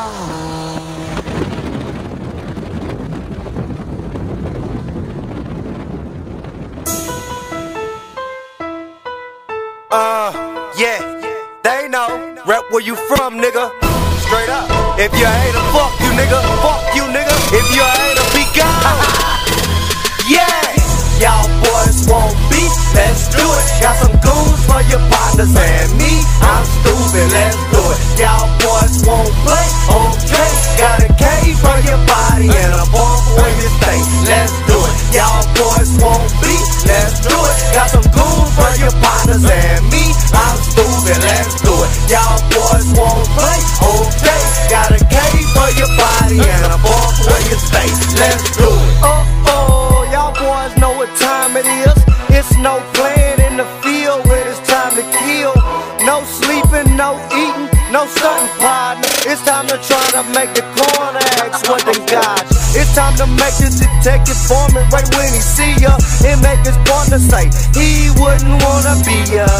Yeah, they know. Rep where you from, nigga. Straight up. If you ain't a fuck you, nigga. Fuck you, nigga. If you ain't a be gone. Yeah, y'all boys won't beat. Let's do it. Got some goons for your partners and me. I'm stupid. Let's do it. Y'all boys won't play. Okay, got a K for your body and a bomb for your stay. Let's do it. Y'all boys won't beat. Let's do it. Got some goons for your partners and me. I'm stupid, let's do it. Y'all boys won't play, okay. Got a K for your body and a bomb for your stay. Let's do it. Oh, y'all boys know what time it is. It's no playing in the field when it's time to kill. No sleeping, no eating, no stunting partner. It's time to try to make the corner ask what they got. It's time to make the detective foreman right when he see ya and make his partner say he wouldn't wanna be ya.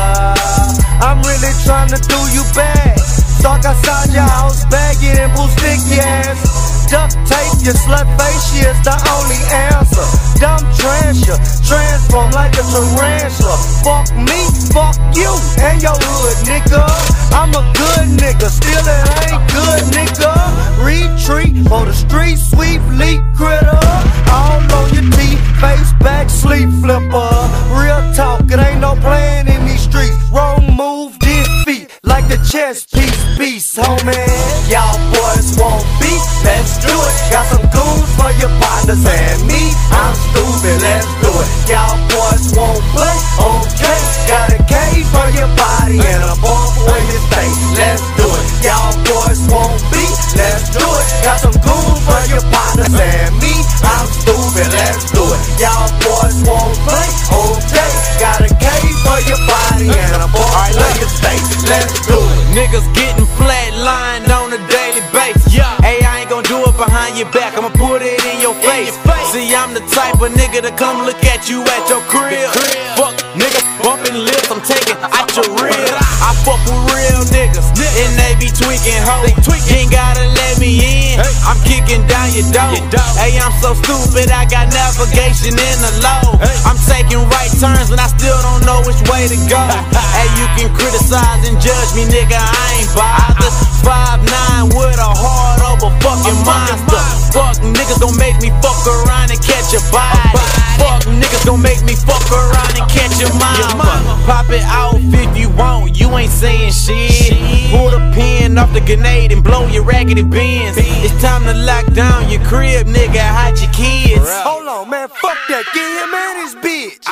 I'm really trying to do you bad. Stalk outside your house, bag it and pull sticky ass. Duct tape your slut face, she is the only answer. Dumb trasher, transform like a tarantula. Fuck me, fuck you, and your hood, nigga. I'm a good nigga, still it ain't good, nigga. Retreat for the street sweep, leak critter. All on your teeth, face back, sleep flipper. Real talk, it ain't no playing in these streets. Wrong move, defeat, like the chess piece, homie. Y'all boys won't beat, let's do it. Got some goons for your partners and me. I'm stupid, let's do it. Y'all boys won't play, okay. Got a K for your body and a bomb for your stay. Let's do it. Y'all boys won't beat, let's do it. Got some goons for your partners and me. I'm stupid, let's do it. Y'all boys won't play, okay. Got a K for your body and a bomb for your stay. Let's do it. Niggas getting flatlined on a daily basis. Hey, I ain't gon' do it behind your back, I'ma put it in your face. See, I'm the type of nigga to come look at you at your crib. Fuck nigga, bumping lips, I'm taking out your rib. I fuck with real niggas, and they be tweaking hoes. You ain't gotta let me in, I'm kicking down your door. Hey, I'm so stupid, I got navigation in the low. I'm taking right turns when I still don't know which way to go. Hey, you can criticize and judge me, nigga, I ain't bothered. 5'9" with a hard over fucking monster. Fuck niggas gon' make me fuck around and catch a body. Fuck niggas gon' make me fuck around and catch your mama. Pop it off if you want, you ain't saying shit. Pull the pin off the grenade and blow your raggedy bins. It's time to lock down your crib, nigga, hide your kids. Hold on, man, fuck that, get him and his bitch.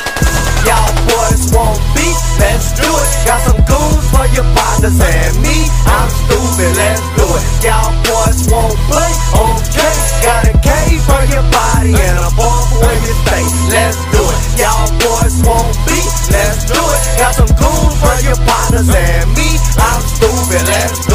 Y'all boys won't beat, let's do it. Got some goons for your partners and me. I'm stupid, let's do it. Y'all boys won't play, okay. Got a K for your body and a bomb for your stay. Let's do it. Y'all boys won't beat, let's do it. Got some goons for your partners and me. I'm stupid, let's